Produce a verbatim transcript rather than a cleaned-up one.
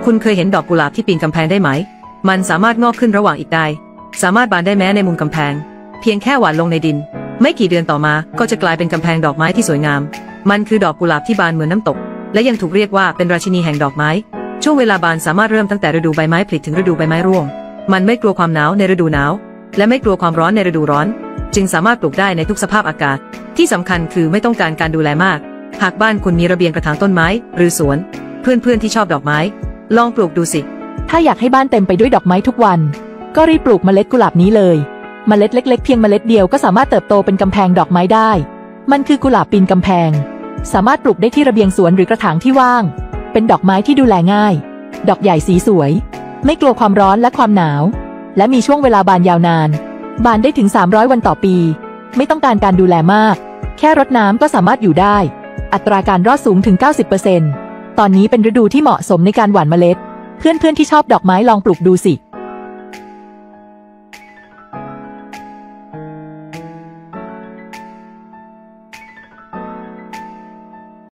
คุณเคยเห็นดอกกุหลาบที่ปีนกำแพงได้ไหมมันสามารถงอกขึ้นระหว่างอิฐได้สามารถบานได้แม้ในมุมกำแพงเพียงแค่หว่านลงในดินไม่กี่เดือนต่อมาก็จะกลายเป็นกำแพงดอกไม้ที่สวยงามมันคือดอกกุหลาบที่บานเหมือนน้ำตกและยังถูกเรียกว่าเป็นราชินีแห่งดอกไม้ช่วงเวลาบานสามารถเริ่มตั้งแต่ฤดูใบไม้ผลิถึงฤดูใบไม้ร่วงมันไม่กลัวความหนาวในฤดูหนาวและไม่กลัวความร้อนในฤดูร้อนจึงสามารถปลูกได้ในทุกสภาพอากาศที่สำคัญคือไม่ต้องการการดูแลมากหากบ้านคุณมีระเบียงกระถางต้นไม้หรือสวนเพื่อนๆที่ชอบดอกไม้ลองปลูกดูสิถ้าอยากให้บ้านเต็มไปด้วยดอกไม้ทุกวันก็รีบปลูกเมล็ดกุหลาบนี้เลยเมล็ดเล็กๆเพียงเมล็ดเดียวก็สามารถเติบโตเป็นกำแพงดอกไม้ได้มันคือกุหลาบปีนกำแพงสามารถปลูกได้ที่ระเบียงสวนหรือกระถางที่ว่างเป็นดอกไม้ที่ดูแลง่ายดอกใหญ่สีสวยไม่กลัวความร้อนและความหนาวและมีช่วงเวลาบานยาวนานบานได้ถึงสามร้อยวันต่อปีไม่ต้องการการดูแลมากแค่รดน้ำก็สามารถอยู่ได้อัตราการรอดสูงถึง เก้าสิบเปอร์เซ็นต์ ตอนนี้เป็นฤดูที่เหมาะสมในการหว่านเมล็ดเพื่อนๆที่ชอบดอกไม้ลองปลูกดูสิ